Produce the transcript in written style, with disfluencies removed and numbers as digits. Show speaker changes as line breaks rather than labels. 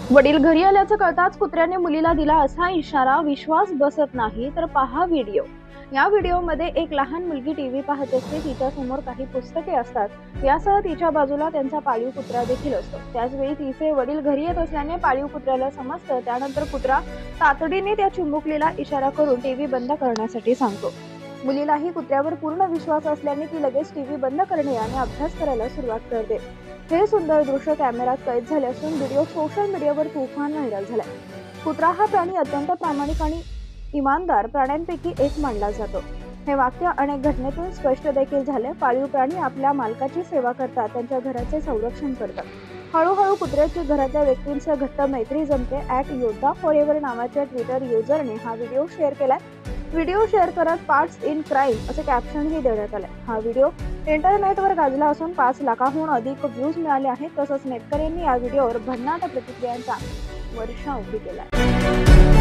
वडील घरी आल्याचं कळताच कुत्र्याने मुलीला दिला असा इशारा. विश्वास बसत नाही तर पहा व्हिडिओ. या व्हिडिओमध्ये एक लहान मुलगी टीव्ही पाहत असते. तिच्या समोर काही पुस्तके असतात. यासह तिच्या बाजूला त्यांचा पाळीव कुत्रा देखील असतो. त्याचवेळी तिचे वडील घरी येत असल्याने पाळीव कुत्र्याला समजतं. त्यानंतर कुत्रा तातडीने त्या चिमुकलीला इशारा करून टीव्ही बंद करण्यासाठी सांगतो. मुलीलाही कुत्र्यावर पूर्ण विश्वास असल्याने ती लगेच टीव्ही बंद करणे आणि अभ्यास करायला सुरुवात करते. हे सुंदर दृश्य कॅमेऱ्यात कैद झाले असून व्हिडिओ सोशल मीडियावर तुफान व्हायरल झालाय. कुत्रा हा प्राणी अत्यंत प्रामाणिक आणि इमानदार प्राण्यांपैकी एक मानला जातो. हे वाक्य अनेक घटनेतून स्पष्ट देखील झाले. पाळीव प्राणी आपल्या मालकाची सेवा करतात, त्यांच्या घराचे संरक्षण करतात. हळूहळू कुत्र्याची घरातल्या व्यक्तींसह घट्ट मैत्री जमते. @योद्धा4एव्हर नावाच्या ट्विटर युजरने हा व्हिडिओ शेअर केलाय. व्हिडिओ शेअर करत पार्ट्स इन क्राईम असे कॅप्शनही देण्यात आले. हा व्हिडिओ इंटरनेटवर गाजला असून 5 लाखाहून अधिक व्ह्यूज मिळाले आहेत. तसंच नेटकऱ्यांनी या व्हिडिओवर भन्नाट प्रतिक्रियांचा वर्षाव केलाय.